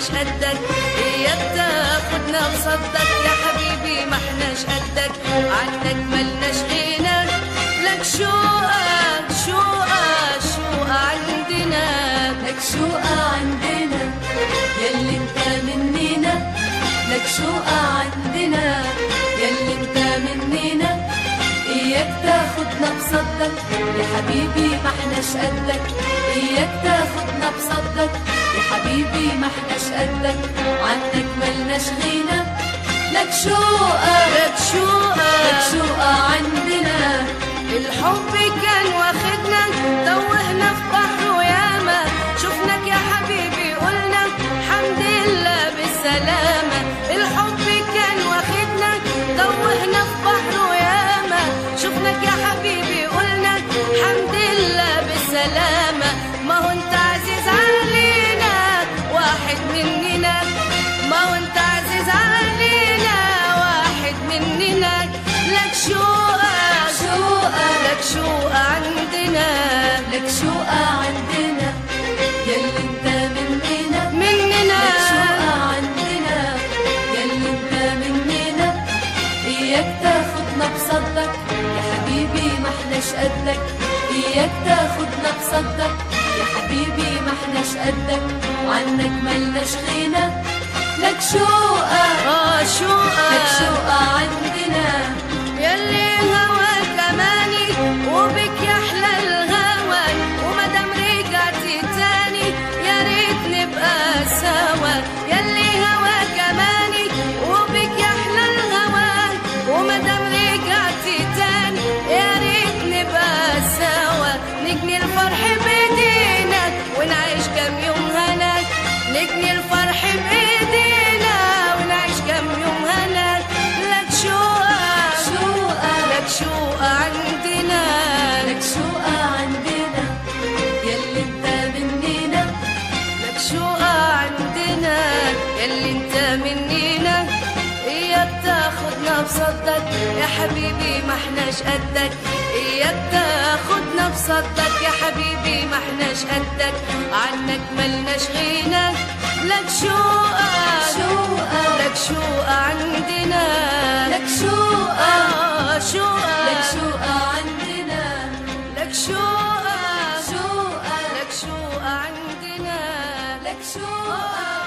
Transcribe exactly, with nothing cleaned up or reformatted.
احناش قدك، اياك تاخدنا بصدك يا حبيبي ما احناش قدك، عنك ملناش غنى، لك شوقك شوقك شوق عندنا، لك شوق عندنا ياللي انت مننا، لك شوق عندنا ياللي انت مننا، اياك تاخدنا بصدك يا حبيبي ما احناش قدك، اياك تاخدنا بصدك يا حبيبي ما احناش قدك، عنك ملناش غنى، لك شوقك لك شوقك لك شوق عندنا. الحب كان واخدنا توهنا في بحر وياما، شفناك يا حبيبي قلنا حمد لله بالسلامة، الحب كان واخدنا توهنا في بحر وياما، شفناك يا حبيبي قلنا حمد لله بالسلامة، ما هو انت عزيز علينا واحد مننا، ما هو انت عزيز علينا واحد مننا، لك شوقك شوقك لك شوق عندنا، لك شوق عندنا ياللي انت مننا، مننا لك شوق عندنا ياللي انت مننا، اياك تاخدنا بصدك يا حبيبي ما احناش قدك، اياك تاخدنا بصدك يا حبيبي ما احناش قدك، وعنك ملناش غنى، لك شوقك اه شوقك لك شوق عندنا. ياللي هواك اماني وبك يحلى الهوى، ومادام رجعتي تاني يا ريت نبقى سوا، ياللي هواك اماني وبك يحلى الهوى، ومادام رجعتي تاني يا ريت نبقى سوا، نجني الفرح بايدينا ونعيش كام يوم هنا، نجني الفرح بايدينا ونعيش كام يوم هنا، لك شوقك شوقك لك شوق عندنا، لك شوق عندنا ياللي انت مننا، لك شوق عندنا ياللي انت مننا، اياك تاخدنا بصدك يا حبيبي ما احناش قدك، اياك تاخدنا بصدك يا حبيبي ما احناش قدك، عنك ملناش غنى، لك شوقك شوقك لك شوق عندنا، لك شوقك آه شوقك لك شوق عندنا، لك شوقك شوقك لك شوق عندنا، لك شوقك